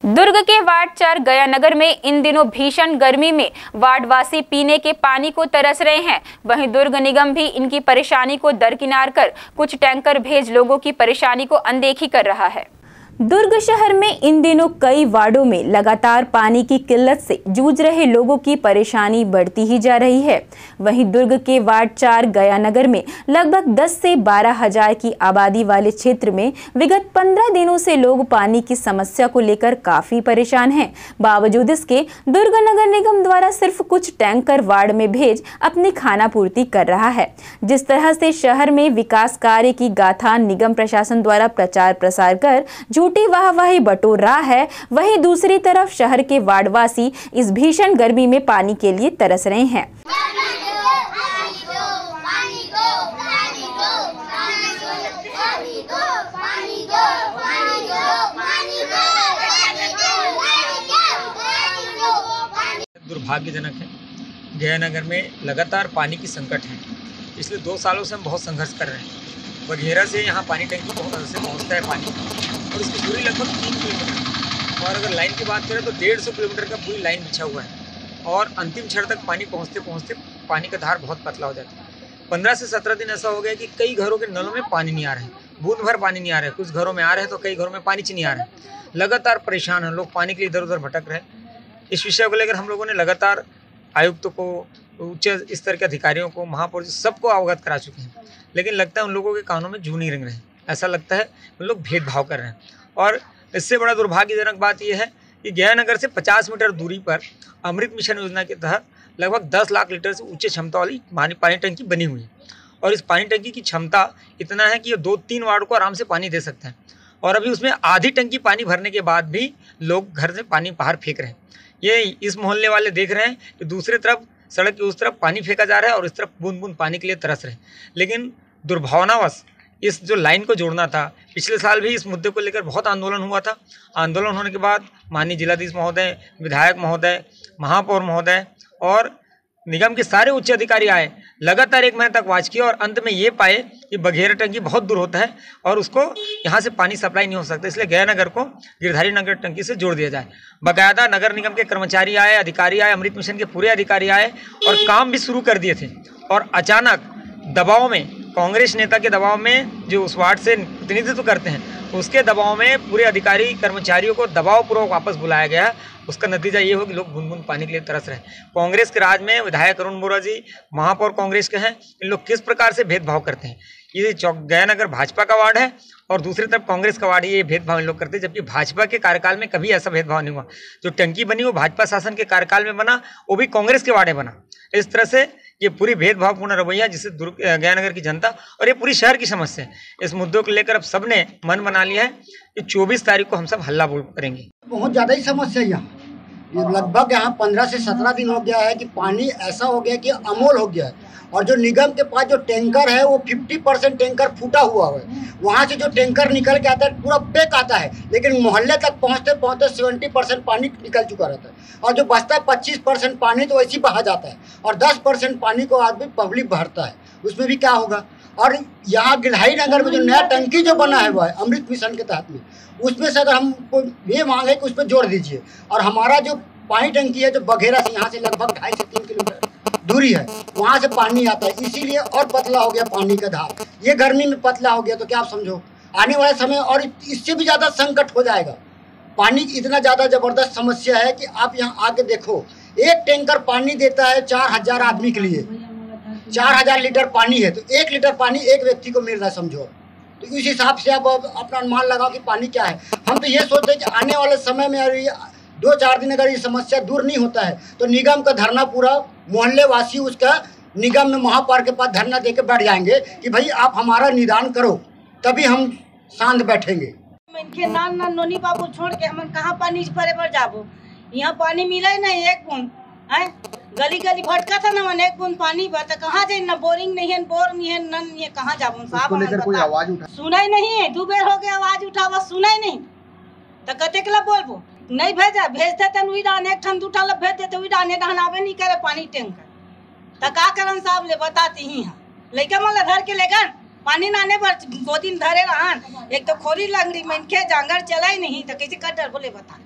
दुर्ग के वार्ड 4 गयानगर में इन दिनों भीषण गर्मी में वार्डवासी पीने के पानी को तरस रहे हैं। वहीं दुर्ग निगम भी इनकी परेशानी को दरकिनार कर कुछ टैंकर भेज लोगों की परेशानी को अनदेखी कर रहा है। दुर्ग शहर में इन दिनों कई वार्डों में लगातार पानी की किल्लत से जूझ रहे लोगों की परेशानी बढ़ती ही जा रही है। वहीं दुर्ग के वार्ड 4 गयानगर में लगभग 10 से 12 हजार की आबादी वाले क्षेत्र में विगत 15 दिनों से लोग पानी की समस्या को लेकर काफी परेशान हैं। बावजूद इसके दुर्ग नगर निगम द्वारा सिर्फ कुछ टैंकर वार्ड में भेज अपनी खानापूर्ति कर रहा है। जिस तरह से शहर में विकास कार्य की गाथा निगम प्रशासन द्वारा प्रचार प्रसार कर झूठी वाहवाही बटोर रहा है, वहीं दूसरी तरफ शहर के वार्डवासी इस भीषण गर्मी में पानी के लिए तरस रहे हैं। दुर्भाग्यजनक है, गयानगर में लगातार पानी की संकट है। पिछले 2 सालों से हम बहुत संघर्ष कर रहे हैं। बघेरा से यहाँ पानी टंकी से पहुँचता है पानी, और इसकी दूरी लगभग 3 किलोमीटर, और अगर लाइन की बात करें तो 150 किलोमीटर का पूरी लाइन बिछा हुआ है, और अंतिम क्षण तक पानी पहुँचते पहुँचते पानी का धार बहुत पतला हो जाता है। 15 से 17 दिन ऐसा हो गया कि कई घरों के नलों में पानी नहीं आ रहा है, बूंद भर पानी नहीं आ रहा है। कुछ घरों में आ रहे हैं तो कई घरों में पानी नहीं आ रहा है। लगातार परेशान हैं लोग, पानी के लिए इधर उधर भटक रहे हैं। इस विषय को लेकर हम लोगों ने लगातार आयुक्त को, उच्च स्तर के अधिकारियों को, महापौर सबको अवगत करा चुके हैं, लेकिन लगता है उन लोगों के कानों में जू नहीं रंग रहे हैं। ऐसा लगता है उन लोग भेदभाव कर रहे हैं। और इससे बड़ा दुर्भाग्यजनक बात यह है कि गयानगर से 50 मीटर दूरी पर अमृत मिशन योजना के तहत लगभग 10 लाख लीटर से ऊंचे क्षमता वाली पानी टंकी बनी हुई है, और इस पानी टंकी की क्षमता इतना है कि ये 2-3 वार्ड को आराम से पानी दे सकते हैं। और अभी उसमें आधी टंकी पानी भरने के बाद भी लोग घर से पानी बाहर फेंक रहे हैं। ये इस मोहल्ले वाले देख रहे हैं कि दूसरी तरफ सड़क की उस तरफ पानी फेंका जा रहा है और इस तरफ बूंद बूंद पानी के लिए तरस रहे हैं। लेकिन दुर्भावनावश इस जो लाइन को जोड़ना था, पिछले साल भी इस मुद्दे को लेकर बहुत आंदोलन हुआ था। आंदोलन होने के बाद माननीय जिलाधीश महोदय, विधायक महोदय, महापौर महोदय और निगम के सारे उच्च अधिकारी आए, लगातार 1 महीने तक वाच किया, और अंत में ये पाए कि बघेरा टंकी बहुत दूर होता है और उसको यहाँ से पानी सप्लाई नहीं हो सकता, इसलिए गयानगर को गिरधारी नगर टंकी से जोड़ दिया जाए। बाकायदा नगर निगम के कर्मचारी आए, अधिकारी आए, अमृत मिशन के पूरे अधिकारी आए और काम भी शुरू कर दिए थे। और अचानक दबाव में, कांग्रेस नेता के दबाव में, जो उस वार्ड से प्रतिनिधित्व करते हैं, उसके दबाव में पूरे अधिकारी कर्मचारियों को दबावपूर्वक वापस बुलाया गया। उसका नतीजा ये हो कि लोग बूंद बूंद पानी के लिए तरस रहे हैं। कांग्रेस के राज में विधायक अरुण बोरा जी, महापौर कांग्रेस के हैं, इन लोग किस प्रकार से भेदभाव करते हैं। ये गयानगर भाजपा का वार्ड है और दूसरी तरफ कांग्रेस का वार्ड है, ये भेदभाव इन लोग करते हैं, जबकि भाजपा के कार्यकाल में कभी ऐसा भेदभाव नहीं हुआ। जो टंकी बनी वो भाजपा शासन के कार्यकाल में बना, वो भी कांग्रेस के वार्ड में बना। इस तरह से ये पूरी भेदभावपूर्ण रवैया जिससे गयानगर की जनता और ये पूरी शहर की समस्या है। इस मुद्दों को लेकर अब सबने मन बना लिया है कि 24 तारीख को हम सब हल्ला बोल करेंगे। बहुत ज़्यादा ही समस्या यहाँ लगभग 15 से 17 दिन हो गया है कि पानी ऐसा हो गया कि अमोल हो गया है। और जो निगम के पास जो टैंकर है वो 50% टैंकर फूटा हुआ है। वहाँ से जो टैंकर निकल के आता है पूरा पैक आता है, लेकिन मोहल्ले तक पहुँचते पहुँचते 70% पानी निकल चुका रहता है, और जो बचता है 25% पानी तो वैसे ही बहा जाता है, और 10% पानी को आदमी पब्लिक भरता है, उसमें भी क्या होगा। और यहाँ गिरधारी नगर में जो नया टंकी जो बना है वो है अमृत मिशन के तहत में, उसमें से अगर हमको ये मांग है कि उस पर जोड़ दीजिए। और हमारा जो पानी टंकी है जो बघेरा से यहाँ से लगभग 2.5 से 3 किलोमीटर दूरी है, वहाँ से पानी आता है, इसीलिए और पतला हो गया पानी का धार। ये गर्मी में पतला हो गया तो क्या आप समझो आने वाले समय और इससे भी ज़्यादा संकट हो जाएगा। पानी इतना ज़्यादा ज़बरदस्त समस्या है कि आप यहाँ आके देखो, एक टैंकर पानी देता है 4000 आदमी के लिए। 4000 लीटर पानी है तो 1 लीटर पानी एक व्यक्ति को मिल रहा है, समझो। तो इस हिसाब से आप अपना अनुमान लगाओ कि पानी क्या है। हम तो ये सोचते हैं कि आने वाले समय में 2-4 दिन अगर ये समस्या दूर नहीं होता है तो निगम का धरना, पूरा मोहल्ले वासी उसका निगम में महापौर के पास धरना देके बैठ जाएंगे कि भाई आप हमारा निदान करो, तभी हम शांत बैठेंगे। इनके नान नोनी बाबू छोड़ के हम कहाँ पानी भरे पर जाबो। यहाँ पानी मिला ही नहीं, एक बूंद है। गली गली भटका था ना, मन 1 बूंद पानी बा तो कहाँ जाए, ना बोरिंग नहीं है, बोर नहीं है, नल नहीं है, कहाँ जाबो साहब। सुना ही नहीं, 2 बेर हो गया आवाज उठावा, सुना ही नहीं तो कतेकला बोलबो। नहीं भेजा, भेजते तो वही डाने 1 ठन 2 ठन भेज देते, वही डाने आवे नहीं करे पानी टैंकर तो का करन साहब ले बताती ही। लड़का मला धर के लेगन पानी नाने पर 2 दिन धरे रहन, एक तो खोरी लंगड़ी मन के जांगर चलाई नहीं तो कैसे कटर बोले बता।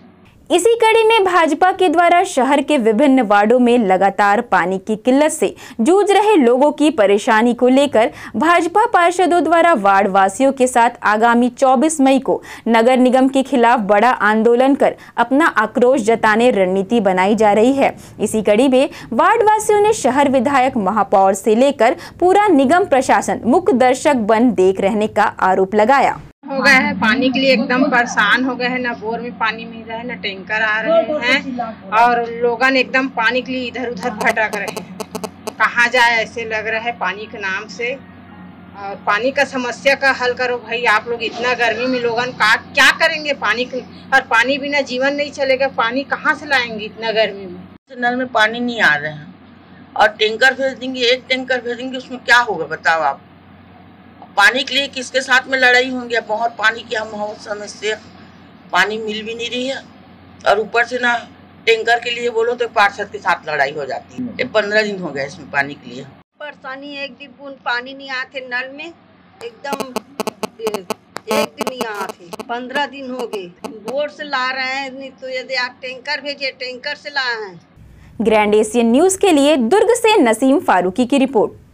इसी कड़ी में भाजपा के द्वारा शहर के विभिन्न वार्डों में लगातार पानी की किल्लत से जूझ रहे लोगों की परेशानी को लेकर भाजपा पार्षदों द्वारा वार्ड वासियों के साथ आगामी 24 मई को नगर निगम के खिलाफ बड़ा आंदोलन कर अपना आक्रोश जताने रणनीति बनाई जा रही है। इसी कड़ी में वार्ड वासियों ने शहर विधायक, महापौर से लेकर पूरा निगम प्रशासन मुख्य दर्शक बन देख रहने का आरोप लगाया। हो गए हैं पानी के लिए एकदम परेशान हो गए हैं, ना बोर में पानी मिल रहा है, ना टैंकर आ रहे हैं और लोगन एकदम पानी के लिए इधर उधर भटक रहे हैं। कहाँ जाए ऐसे लग रहा है पानी के नाम से। और पानी का समस्या का हल करो भाई, आप लोग इतना गर्मी में लोगन का क्या करेंगे पानी के, और पानी बिना जीवन नहीं चलेगा। पानी कहाँ से लाएंगे इतना गर्मी में? नल में पानी नहीं आ रहे हैं और टैंकर भेज देंगे, एक टैंकर भेजेंगे, उसमें क्या होगा बताओ आप। पानी के लिए किसके साथ में लड़ाई होंगी? बहुत पानी की हम बहुत समस्या, पानी मिल भी नहीं रही है और ऊपर से ना टैंकर के लिए बोलो तो पार्षद के साथ लड़ाई हो जाती है। 15 दिन हो गए इसमें पानी के लिए परेशानी। एक दिन बूंद पानी नहीं आते नल में, एकदम एक दिन नहीं आते। 15 दिन हो गए, बोर से ला रहे हैं, नहीं तो यदि आप टैंकर भेजे टैंकर से लाए हैं। ग्रैंड एशियन न्यूज के लिए दुर्ग से नसीम फारूकी की रिपोर्ट।